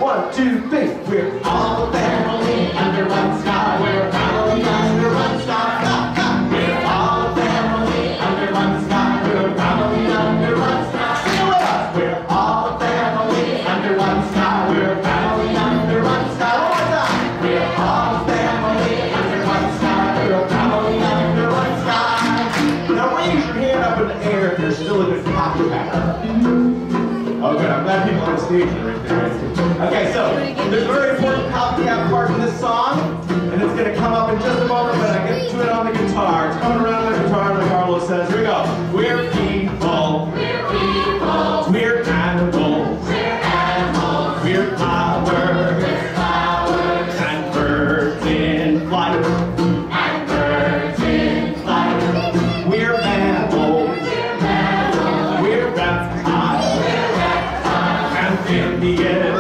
1, 2, 3. We're all a family under one sky. We're a family under one sky. We're all a family under one sky. We're a family under one sky. Sing it with us. We're all a family under one sky. We're a family under one sky. One more time. We're all a family under one sky. We're a family under one sky. Now raise your hand up in the air if you're still a good copy packer. Oh good, I'm glad people on stage are right there. Okay, so there's a very important copycat part in this song, and it's going to come up in just a moment, but I get to it on the guitar. It's coming around on the guitar, like Carlos says. Here we go. We're people. We're people. We're animals. We're animals. We're flowers. We're flowers. And birds in flight. And birds in flight. We're mammals. We're mammals. We're reptiles. We're reptiles. Amphibians.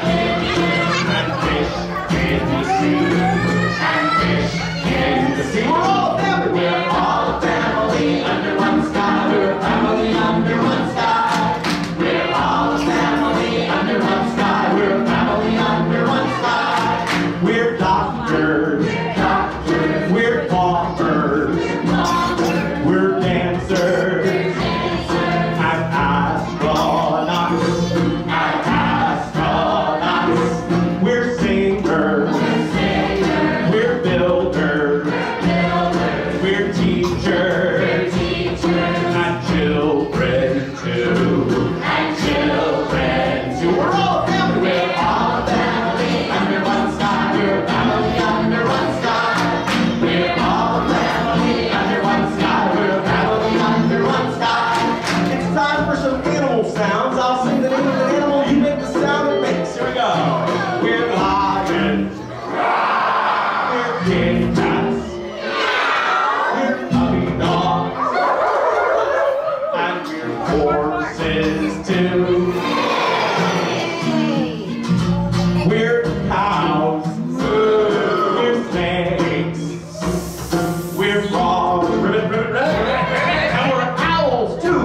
We're cows, we're snakes, we're frogs, and we're owls too.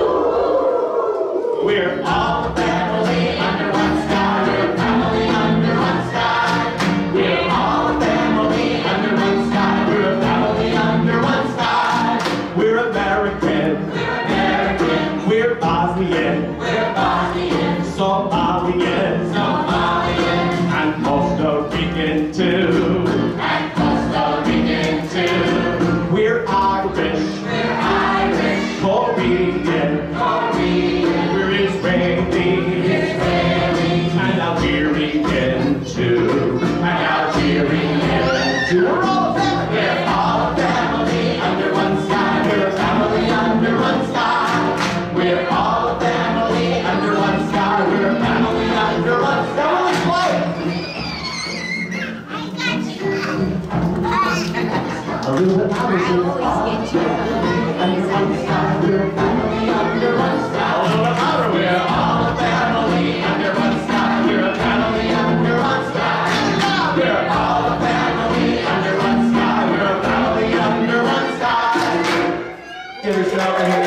We're all a family under one sky. We're a family under one sky. We're all a family under one sky. We're a family under one sky. We're American. We're American. We're Bosnian. We're Bosnian. Somalian. Somalian. And Costa Rican too. And Costa Rican too. We're Irish. We're Irish. Korean. Korean. We're Israeli. Israeli. And Algerian too. And Algerian too. We're all a family. We're all a family under one sky. We're a family under one sky. We're all a family under one sky. We're a family under one sky. A little bit louder, so we're all under one sky. We're a family under one sky. A little bit louder. We're all a family under one sky. We're a family under one sky. We're all a family under one sky. We're a family under one sky. Give yourself a hand.